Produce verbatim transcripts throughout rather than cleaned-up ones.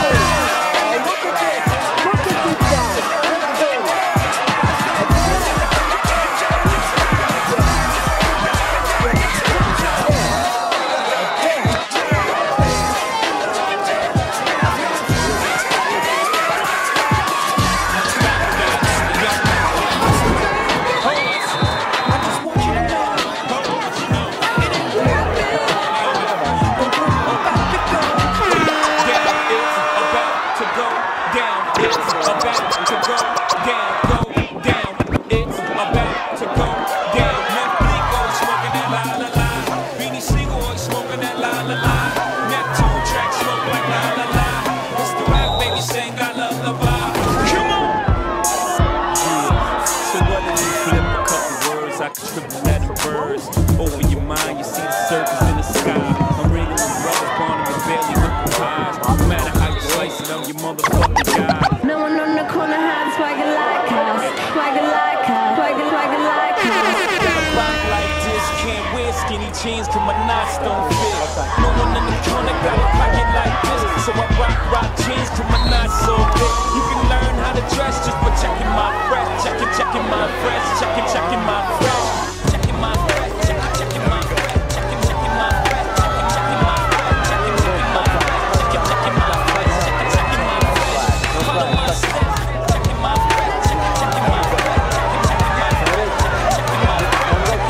Jeans cause my knots don't fit. No one in the corner got a pocket like this. So I rock, rock jeans cause my knots so big. You can learn how to dress just by checking my fresh. Checking, checking my fresh. Checking, checking my fresh. Checking my fresh. Checking, checking my fresh. Checking, checking my fresh. Checking, checking my fresh. Checking, checking my fresh. Checking, checking my fresh. Checking, checking my fresh. Follow my steps. Checking my fresh. Checking, checking my fresh. Checking, checking my fresh. Checking my fresh.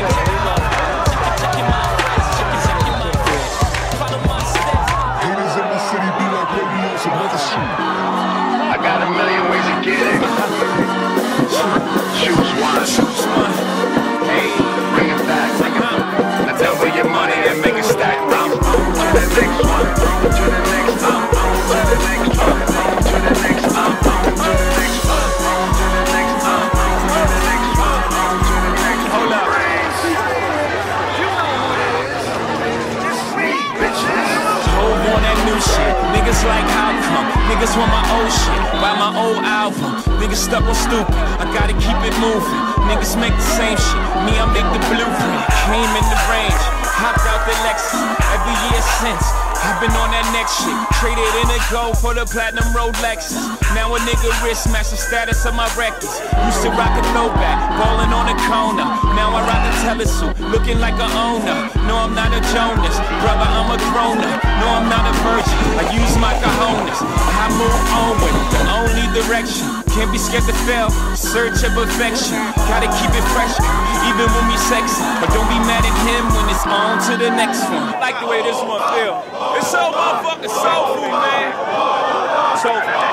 I got a million ways to get it. Choose one. Choose one. Hey, bring it back. Now double your money and make it stack. I'm on to the next one. On to the next. I'm on to the next one. On to the next. I'm on to the next one. On to the next. I'm on to the next one. On to the next. Hold up. You know who it is. It's me, bitches. Hold on that new shit. Niggas like how come? Niggas want my old shit, buy my old album. Niggas stuck on stupid, I gotta keep it moving. Niggas make the same shit, me I make the blueprint. Came in the range, hopped out the Lexus. Every year since, I've been on that next shit. Traded in a gold for the platinum Rolexes. Now a nigga wrist match the status of my records. Used to rock a throwback, ballin' on a corner. Now I rock a telesuit, looking like a owner. No, I'm not a Jonas, brother, I'm a grown-up. No, I'm not a virgin, I use my cojones. I move onward, the only direction. Can't be scared to fail, search of perfection. Gotta keep it fresh, even when we sexy. But don't be mad at him when it's on to the next one. I like the way this one feel. It's so motherfucking soulful, man. Soulful.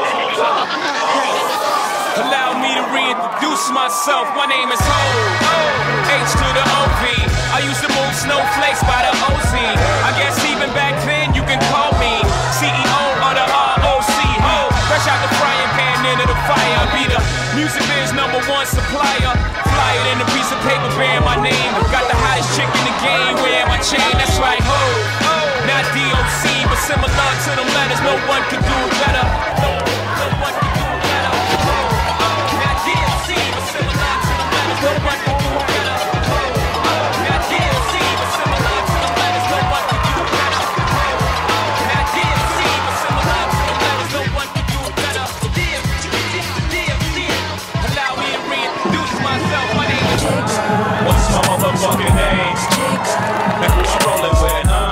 Allow me to reintroduce myself. My name is Ho, H to the O P. I used to move snowflakes by the O Z. I guess even back then you can call me C E O of the R O C. Ho, fresh out the frying pan into the fire. Be the music biz number one supplier. Fly it in a piece of paper bearing my name. Got the hottest chick in the game wearing my chain. That's right, ho. Not D O C, but similar to them letters. No one can do better. No, no one can do better. Not D O C, but similar to them letters. No one can do better. Not D O C, but similar to them letters. No one can do better. Not D O C, but similar to them letters. No one can do better. D O C. Allow me to reintroduce myself. My name is. What's my motherfucking name? Now who I'm rolling with, huh?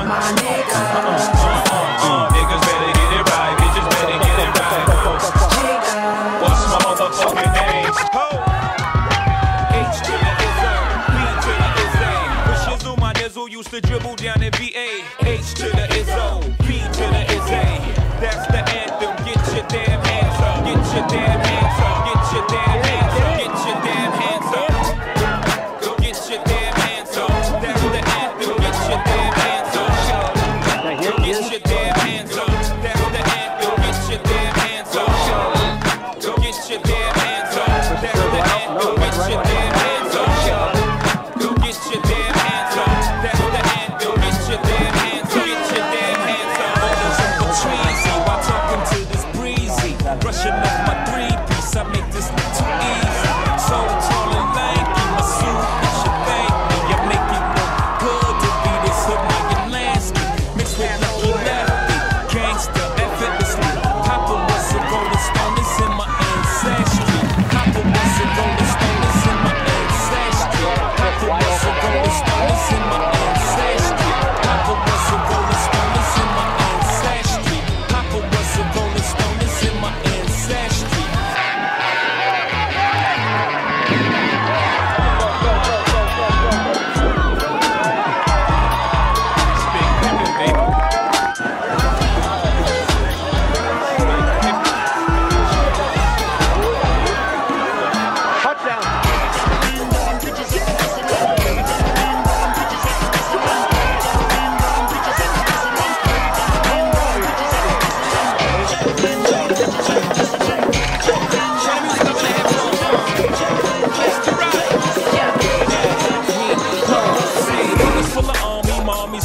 Used to dribble down in V A. H to the Izzo, P to the Izzy. That's the anthem. Get your damn hands up. Get your damn hands up. Get your damn hands up. Get your damn hands up. Go get your damn hands up. That's the anthem. Get your damn hands up. Go get your damn hands up. That's the anthem. Get your damn hands up. Go get your damn hands up. That's the anthem. Get your damn hands up. Go get your damn hands up.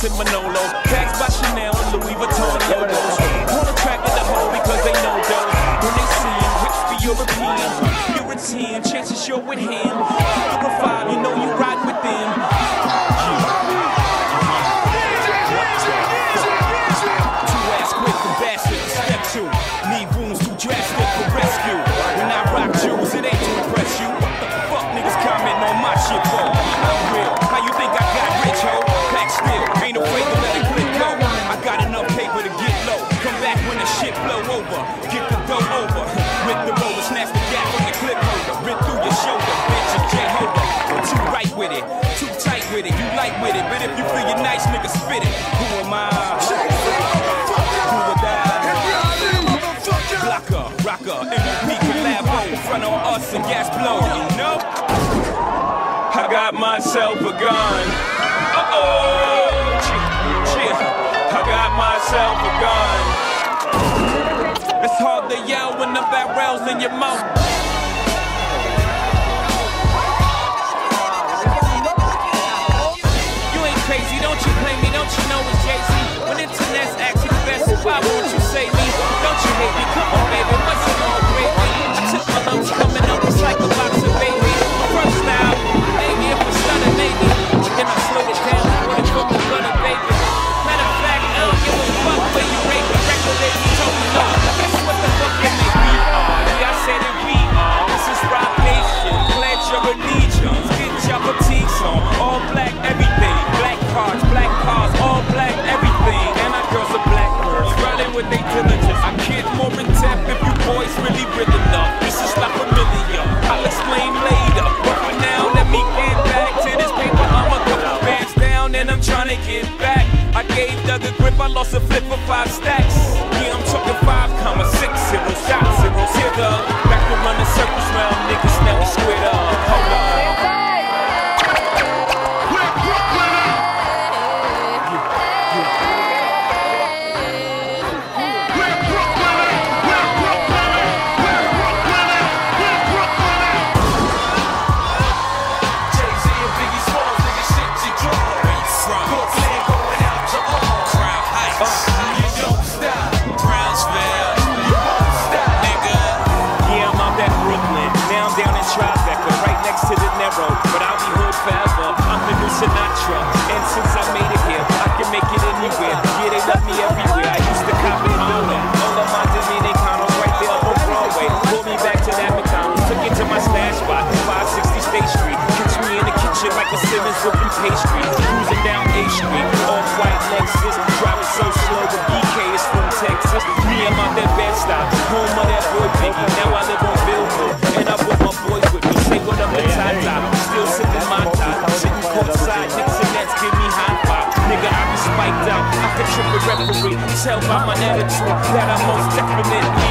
Rolex and Manolo. Bags by Chanel and Louis Vuitton logos. Won't attract in the hole because they know those. When they see him, rich be European. You're a ten, chances you're with him. You're a five, you know you ride with them. Two ass quick ambassadors, step two. Need wounds too drastic for rescue. When I rock jewels, it ain't to impress you. What the fuck niggas comment on my shit for? I'm real. How you think I got rich, ho? Back still, ain't afraid to let it click go. I got enough paper to get low. Come back when the shit blow over. Get the dough over. Rip the roller, snatch the gap on your clip holder. Rip through your shoulder, bitch, a J-holder. I'm too right with it, too tight with it. You light with it, but if you feel your nice, nigga, spit it. Who am I? Who would die? Blocker, rocker, M V P collabo. Front on us and gas blow, you know? I got myself a gun. Uh-oh. I got myself a gun. It's hard to yell when the barrel's in your mouth. You ain't crazy, don't you blame me, don't you know it's Jay-Z? When internet's acting best, why won't you say me? Don't you hate me? Come on, baby, what's it all great? I took my lungs coming up, it's like a box of baby. First now, maybe if I stutter, maybe. Then I slow it down, put it from the gutter, baby. Matter of fact, I don't give a fuck when you rate the record, baby. Told me no, guess what the fuck it make me are? Yeah, I said it, we are. This is Rock Nation, pledge your allegiance. Get your boutiques on, all black everything. Black cars, black cars, all black everything. And our girls are black girls, running with they diligence. I get more in depth if you boys really real enough. This is not familiar, I'll explain later. But for now, let me get back to this paper. I'm a couple bands down and I'm trying to get back. I gave Doug a grip, I lost a flip for five stacks. Yeah, I'm talking five comma six zero, shot zeros. Here the back to run the circles round, niggas now we squared up. Hold up. Sinatra, and since I made it here, I can make it anywhere. Yeah, they love me everywhere. I used to cop it Honda. All of my Dominicanos right there on Broadway. Pulled me back to that McDonald's, took it to my stash spot, five sixty State Street. Catch me in the kitchen like a Simmons whipping pastry. Cruising down A Street, off-white Lexus, driving so slow. The B K is from Texas. Me, I'm out that Bed-Stuy, home of that boy Biggie. Now I live on Billboard, and I brought my boys with me. Say what up to Tata, still sipping my top. Sitting courtside, Knicks and Nets give me high five. Nigga, I be spiked out, I could trip a referee. Tell by my attitude that I'm most definite.